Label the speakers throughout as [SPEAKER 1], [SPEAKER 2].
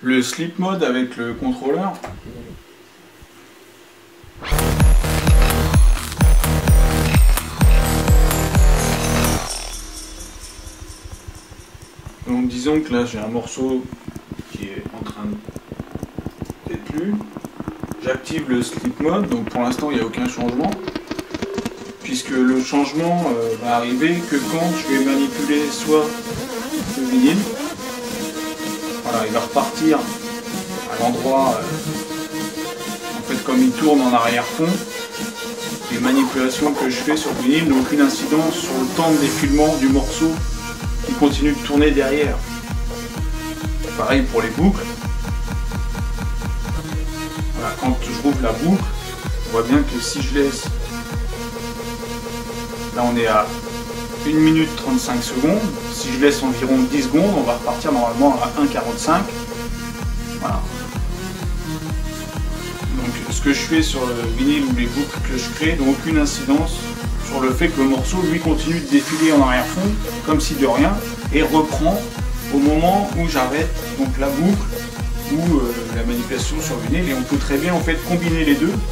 [SPEAKER 1] Le sleep mode avec le contrôleur. Donc disons que là j'ai un morceau qui est en train d'être lu. J'active le sleep mode, donc pour l'instant il n'y a aucun changement. Puisque le changement va arriver que quand je vais manipuler soit le vinyle. Voilà, il va repartir à l'endroit, en fait comme il tourne en arrière-fond. Les manipulations que je fais sur le vinyle n'ont aucune incidence sur le temps de défilement du morceau qui continue de tourner derrière. Pareil pour les boucles. Voilà, quand je rouvre la boucle, on voit bien que si je laisse, là on est à 1 minute 35 secondes, si je laisse environ 10 secondes, on va repartir normalement à 1,45. Voilà. Donc ce que je fais sur le vinyle ou les boucles que je crée n'ont aucune incidence sur le fait que le morceau lui continue de défiler en arrière-fond comme si de rien et reprend au moment où j'arrête donc la boucle ou la manipulation sur le vinyle, et on peut très bien en fait combiner les deux.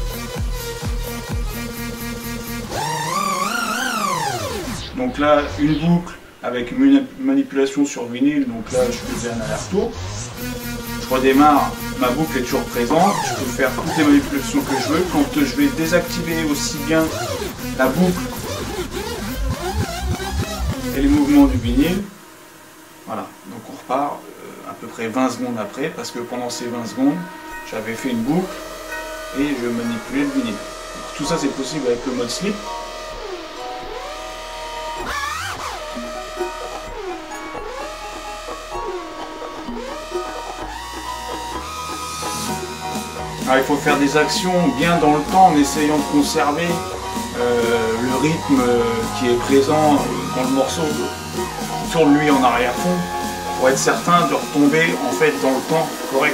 [SPEAKER 1] Donc là une boucle avec une manipulation sur vinyle, donc là je faisais un aller-retour. Je redémarre, ma boucle est toujours présente, je peux faire toutes les manipulations que je veux. Quand je vais désactiver aussi bien la boucle et les mouvements du vinyle, voilà, donc on repart à peu près 20 secondes après, parce que pendant ces 20 secondes, j'avais fait une boucle et je manipulais le vinyle. Donc, tout ça c'est possible avec le mode sleep. Alors, il faut faire des actions bien dans le temps en essayant de conserver le rythme qui est présent dans le morceau qui tourne lui en arrière-fond pour être certain de retomber en fait dans le temps correct.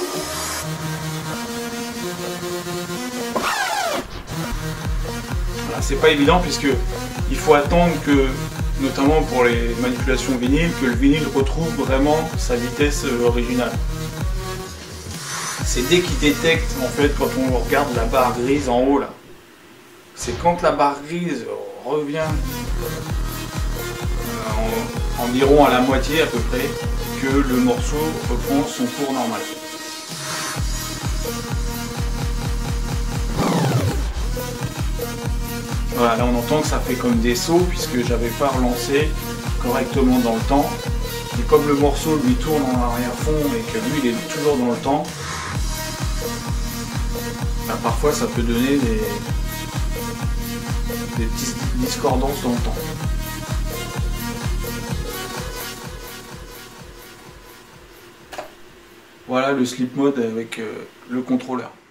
[SPEAKER 1] Voilà, c'est pas évident puisque il faut attendre que, notamment pour les manipulations vinyle, que le vinyle retrouve vraiment sa vitesse originale. C'est dès qu'il détecte, en fait, quand on regarde la barre grise en haut là, c'est quand la barre grise revient environ à la moitié à peu près, que le morceau reprend son cours normal. Voilà, là on entend que ça fait comme des sauts puisque j'avais pas relancé correctement dans le temps. Et comme le morceau lui tourne en arrière-fond et que lui il est toujours dans le temps, ben, parfois ça peut donner des petites discordances dans le temps. Voilà le sleep mode avec le contrôleur.